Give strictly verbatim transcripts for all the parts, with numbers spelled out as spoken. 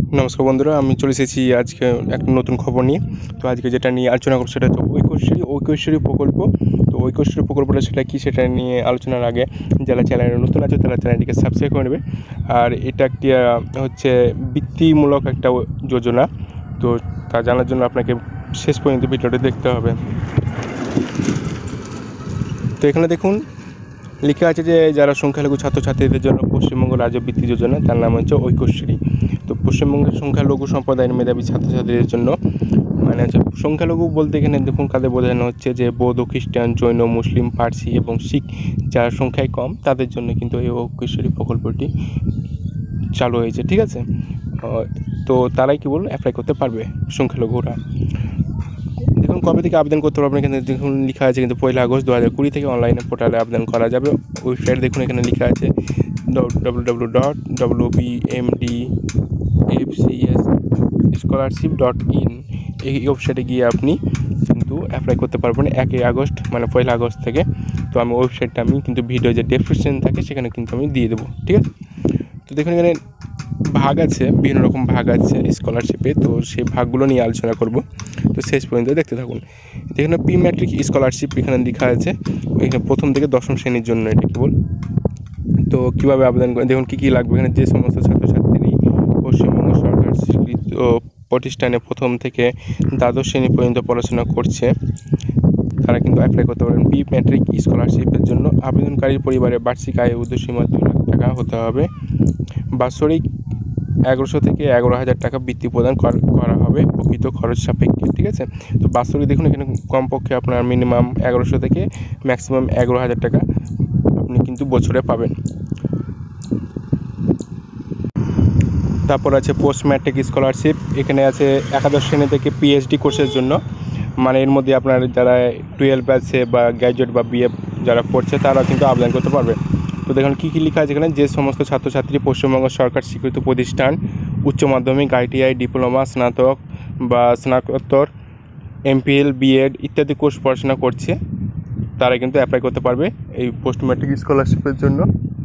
নমস্কার বন্ধুরা, আমি চলে এসেছি আজকে একটা নতুন খবর নিয়ে। তো আজকে যেটা নিয়ে আলোচনা করব সেটা হচ্ছে ঐক্যশ্রী ঐক্যশ্রী প্রকল্প। তো ঐক্যশ্রী প্রকল্পটা সেটা কী, সেটা নিয়ে আলোচনার আগে যারা চ্যানেলে নতুন আছে তারা চ্যানেলটিকে সাবস্ক্রাইব করে নেবে। আর এটা একটি হচ্ছে বৃত্তিমূলক একটা যোজনা। তো তা জানার জন্য আপনাকে শেষ পর্যন্ত ভিডিওটা দেখতে হবে। তো এখানে দেখুন লেখা আছে যে যারা সংখ্যালঘু ছাত্রছাত্রীদের জন্য পশ্চিমবঙ্গ রাজ্য বৃত্তি যোজনা, তার নাম হচ্ছে ঐক্যশ্রী। তো পশ্চিমবঙ্গের সংখ্যালঘু সম্প্রদায়ের মেধাবী ছাত্রছাত্রীদের জন্য, মানে হচ্ছে সংখ্যালঘু বলতে এখানে দেখুন কাদের বোঝানো হচ্ছে যে বৌদ্ধ, খ্রিস্টান, জৈন, মুসলিম, পার্সি এবং শিখ যারা সংখ্যায় কম তাদের জন্য কিন্তু এই ঐক্যশ্রী প্রকল্পটি চালু হয়েছে। ঠিক আছে, তো তারাই কেবল অ্যাপ্লাই করতে পারবে সংখ্যালঘুরা। দেখুন কবে থেকে আবেদন করতে পারবেন, এখানে দেখুন লেখা আছে কিন্তু পয়লা আগস্ট দু হাজার কুড়ি থেকে অনলাইনে পোর্টালে আবেদন করা যাবে। ওয়েবসাইট দেখুন এখানে লেখা আছে W W dot W B M D F C S scholarship dot in. এই ওয়েবসাইটে গিয়ে আপনি কিন্তু অ্যাপ্লাই করতে পারবেন একই আগস্ট, মানে পয়লা আগস্ট থেকে। তো আমি ওয়েবসাইটটা আমি কিন্তু ভিডিও যে ডেসক্রিপশন থাকে সেখানে কিন্তু আমি দিয়ে দেবো। ঠিক আছে, তো দেখুন এখানে ভাগ আছে, বিভিন্ন রকম ভাগ আছে স্কলারশিপে। তো সেই ভাগগুলো নিয়ে আলোচনা করব, তো শেষ পর্যন্ত দেখতে থাকুন। এখানে প্রি ম্যাট্রিক স্কলারশিপ এখানে লেখা আছে, এখানে প্রথম থেকে দশম শ্রেণীর জন্য এটা কেবল। তো কীভাবে আবেদন করে দেখুন কী কী লাগবে। এখানে যে সমস্ত ছাত্রছাত্রী পশ্চিমবঙ্গ সরকার স্বীকৃত প্রতিষ্ঠানে প্রথম থেকে দ্বাদশ শ্রেণী পর্যন্ত পড়াশোনা করছে তারা কিন্তু অ্যাপ্লাই করতে পারেন প্রি ম্যাট্রিক স্কলারশিপের জন্য। আবেদনকারীর পরিবারের বার্ষিক আয় ঊর্ধ্বসীমা দুই লাখ টাকা হতে হবে। বাৎসরিক এগারোশো থেকে এগারো হাজার টাকা বৃত্তি প্রদান করা হবে প্রকৃত খরচ সাপেক্ষে। ঠিক আছে, তো বাৎসরিক দেখুন এখানে কমপক্ষে আপনার মিনিমাম এগারোশো থেকে ম্যাক্সিমাম এগারো হাজার টাকা আপনি কিন্তু বছরে পাবেন। তারপর আছে পোস্ট ম্যাট্রিক স্কলারশিপ, এখানে আছে একাদশ শ্রেণী থেকে পিএইচডি কোর্সের জন্য, মানে এর মধ্যে আপনার যারা টুয়েলভ আছে বা গ্র্যাজুয়েট বা বিএ যারা পড়ছে তারা কিন্তু আবেদন করতে পারবে। তো দেখুন কী কী লেখা আছে এখানে, যে সমস্ত ছাত্রছাত্রী পশ্চিমবঙ্গ সরকার স্বীকৃত প্রতিষ্ঠান উচ্চ মাধ্যমিক, আইটিআই, ডিপ্লোমা, স্নাতক বা স্নাতকোত্তর, এমপিএল, বিএড ইত্যাদি কোর্স পড়াশোনা করছে তারা কিন্তু অ্যাপ্লাই করতে পারবে এই পোস্ট ম্যাট্রিক স্কলারশিপের জন্য।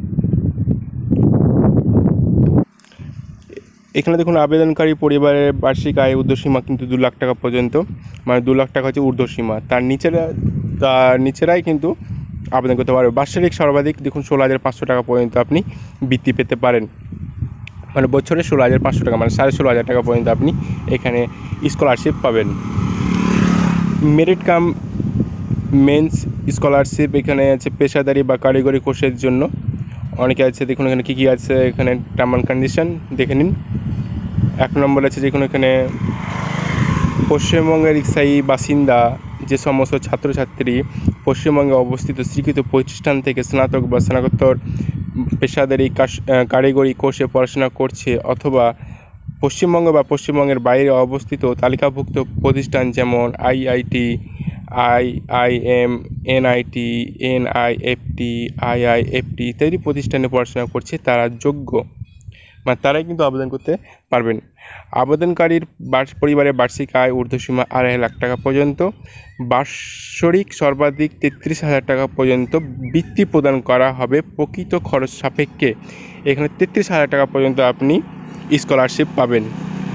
এখানে দেখুন আবেদনকারী পরিবারের বার্ষিক আয় ঊর্ধ্বসীমা কিন্তু দু লাখ টাকা পর্যন্ত, মানে দু লাখ টাকা হচ্ছে ঊর্ধ্বসীমা, তার নিচেরা তার নিচেরাই কিন্তু আবেদন করতে পারবে। বাৎসরিক সর্বাধিক দেখুন ষোলো হাজার পাঁচশো টাকা পর্যন্ত আপনি বৃত্তি পেতে পারেন, মানে বছরে ষোলো হাজার পাঁচশো টাকা মানে সাড়ে ষোলো হাজার টাকা পর্যন্ত আপনি এখানে স্কলারশিপ পাবেন। মেরিট কাম মেন্স স্কলারশিপ এখানে আছে পেশাদারি বা কারিগরি কোর্সের জন্য অনেকে আছে। দেখুন এখানে কী কী আছে, এখানে টার্ম অ্যান্ড কন্ডিশন দেখে নিন। এক নম্বর আছে দেখুন এখানে পশ্চিমবঙ্গের স্থায়ী বাসিন্দা যে সমস্ত ছাত্রছাত্রী পশ্চিমবঙ্গে অবস্থিত স্বীকৃত প্রতিষ্ঠান থেকে স্নাতক বা স্নাতকোত্তর পেশাদারি কারিগরি কোর্সে পড়াশোনা করছে অথবা পশ্চিমবঙ্গ বা পশ্চিমবঙ্গের বাইরে অবস্থিত তালিকাভুক্ত প্রতিষ্ঠান যেমন IIT, IIM, NIT, NIFT, IIFT ইত্যাদি প্রতিষ্ঠানে পড়াশোনা করছে তারা যোগ্য, মানে তারাই কিন্তু আবেদন করতে পারবেন। আবেদনকারীর পরিবারের বার্ষিক আয় ঊর্ধ্বসীমা আড়াই লাখ টাকা পর্যন্ত, বাৎসরিক সর্বাধিক তেত্রিশ হাজার টাকা পর্যন্ত বৃত্তি প্রদান করা হবে প্রকৃত খরচ সাপেক্ষে। এখানে তেত্রিশ হাজার টাকা পর্যন্ত আপনি স্কলারশিপ পাবেন।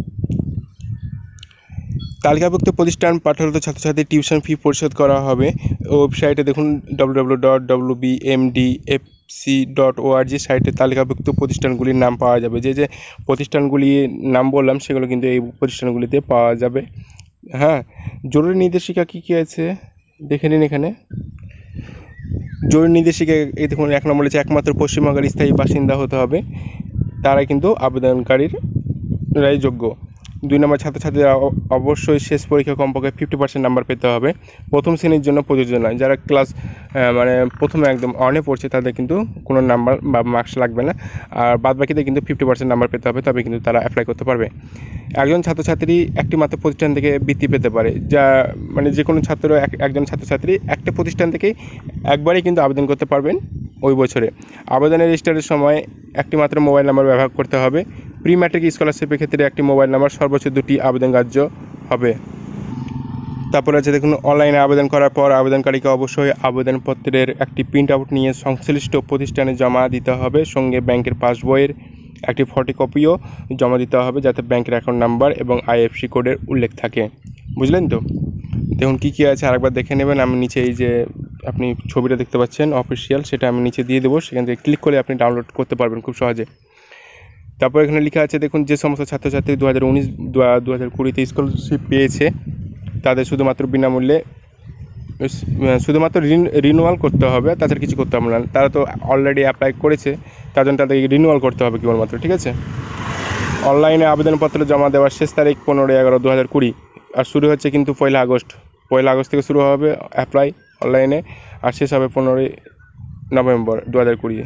তালিকাভুক্ত প্রতিষ্ঠান পাঠরত ছাত্রছাত্রীর টিউশন ফি পরিশোধ করা হবে। ওয়েবসাইটে দেখুন W W dot W B M D F C dot O R G সাইটে তালিকাভুক্ত প্রতিষ্ঠানগুলির নাম পাওয়া যাবে। যে যে প্রতিষ্ঠানগুলির নাম বললাম সেগুলো কিন্তু এই প্রতিষ্ঠানগুলিতে পাওয়া যাবে। হ্যাঁ, জরুরি নির্দেশিকা কী কী আছে দেখে নিন। এখানে জরুরি নির্দেশিকা এই দেখুন এক নম্বর হচ্ছে একমাত্র পশ্চিমবঙ্গের স্থায়ী বাসিন্দা হতে হবে, তারাই কিন্তু আবেদনকারীরাই যোগ্য। দুই নম্বর ছাত্রছাত্রীরা অবশ্যই শেষ পরীক্ষা কমপক্ষে ফিফটি পার্সেন্ট নাম্বার পেতে হবে। প্রথম শ্রেণীর জন্য প্রযোজ্য নয়, যারা ক্লাস মানে প্রথমে একদম অনে পড়ছে তাদের কিন্তু কোনো নাম্বার বা মার্কস লাগবে না, আর বাদ বাকিতে কিন্তু ফিফটি পার্সেন্ট নাম্বার পেতে হবে, তবে কিন্তু তারা অ্যাপ্লাই করতে পারবে। একজন ছাত্রছাত্রী একটি মাত্র প্রতিষ্ঠান থেকে বৃত্তি পেতে পারে, যা মানে যে কোনো ছাত্র একজন ছাত্রছাত্রী একটা প্রতিষ্ঠান থেকেই একবারেই কিন্তু আবেদন করতে পারবেন ওই বছরে। আবেদনের রেজিস্টারের সময় একটি মাত্র মোবাইল নাম্বার ব্যবহার করতে হবে। প্রি ম্যাট্রিক স্কলারশিপের ক্ষেত্রে একটি মোবাইল নাম্বার সর্বোচ্চ দুটি আবেদন গ্রাহ্য হবে। তারপর আছে দেখুন অনলাইনে আবেদন করার পর আবেদনকারীকে অবশ্যই আবেদনপত্রের একটি প্রিন্ট আউট নিয়ে সংশ্লিষ্ট প্রতিষ্ঠানে জমা দিতে হবে, সঙ্গে ব্যাংকের পাসবইয়ের একটি ফটোকপিও জমা দিতে হবে, যাতে ব্যাংকের অ্যাকাউন্ট নাম্বার এবং আইএফএসসি কোডের উল্লেখ থাকে। বুঝলেন তো? দেখুন কী কী আছে আরেকবার দেখে নেবেন। আমি নিচে এই যে আপনি ছবিটা দেখতে পাচ্ছেন অফিসিয়াল, সেটা আমি নিচে দিয়ে দেবো, সেখান থেকে ক্লিক করে আপনি ডাউনলোড করতে পারবেন খুব সহজে। তারপর এখানে লেখা আছে দেখুন, যে সমস্ত ছাত্রছাত্রী দু হাজার উনিশ দু হাজার কুড়িতে স্কলারশিপ পেয়েছে তাদের শুধুমাত্র বিনামূল্যে শুধুমাত্র রিনিউয়াল করতে হবে, তাছাড়া কিছু করতে হবে না। তারা তো অলরেডি অ্যাপ্লাই করেছে, তার জন্য তাদেরকে রিনিউয়াল করতে হবে কেবলমাত্র, ঠিক আছে? অনলাইনে আবেদনপত্র জমা দেওয়ার শেষ তারিখ পনেরোই এগারো দু হাজার কুড়ি, আর শুরু হচ্ছে কিন্তু পয়লা আগস্ট পয়লা আগস্ট থেকে শুরু হবে অ্যাপ্লাই অনলাইনে, আর শেষ হবে পনেরোই নভেম্বর দু হাজার কুড়ি।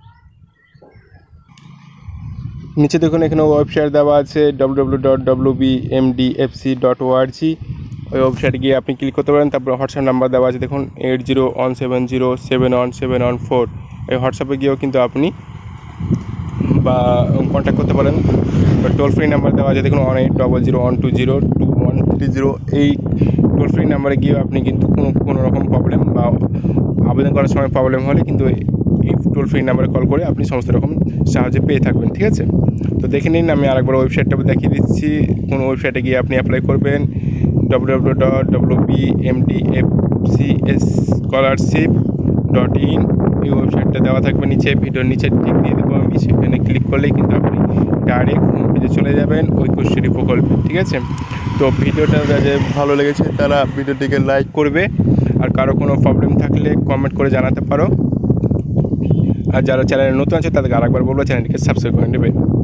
নিচে দেখুন এখানে ওয়েবসাইট দেওয়া আছে W W W dot W B M D F C dot O R G. ওই ওয়েবসাইটে গিয়ে আপনি ক্লিক করতে পারেন। তারপর হোয়াটসঅ্যাপ নাম্বার দেওয়া আছে দেখুন, eight zero one seven zero seven one seven one four. এই হোয়াটসঅ্যাপে গিয়েও কিন্তু আপনি বা কন্ট্যাক্ট করতে পারেন। বা টোল ফ্রি নাম্বার দেওয়া আছে দেখুন, one eight double zero one two zero two one three zero. এই টোল ফ্রি নাম্বারে গিয়েও আপনি কিন্তু কোনো কোনো রকম প্রবলেম বা আবেদন করার সময় প্রবলেম হলে কিন্তু এই টোল ফ্রি নাম্বারে কল করে আপনি সমস্ত রকম সাহায্য পেয়ে থাকবেন, ঠিক আছে? তো দেখে নিন, আমি আরেকবার ওয়েবসাইটটা দেখিয়ে দিচ্ছি। কোন ওয়েবসাইটে গিয়ে আপনি অ্যাপ্লাই করবেন, W W W dot W B M D F C scholarship dot in. এই ওয়েবসাইটটা দেওয়া থাকবে নিচে, ভিডিওর নিচে ঠিক দিয়ে দেবো আমি। সেখানে ক্লিক করলেই কিন্তু আপনি ডাইরেক্ট হোম পেজে চলে যাবেন ঐক্যশ্রী প্রকল্পে, ঠিক আছে? তো ভিডিওটা যে ভালো লেগেছে তারা ভিডিওটিকে লাইক করবে, আর কারো কোনো প্রবলেম থাকলে কমেন্ট করে জানাতে পারো। আর যারা চ্যানেলে নতুন আছে তাদেরকে আরেকবার বলবো চ্যানেলটিকে সাবস্ক্রাইব করে নেবে।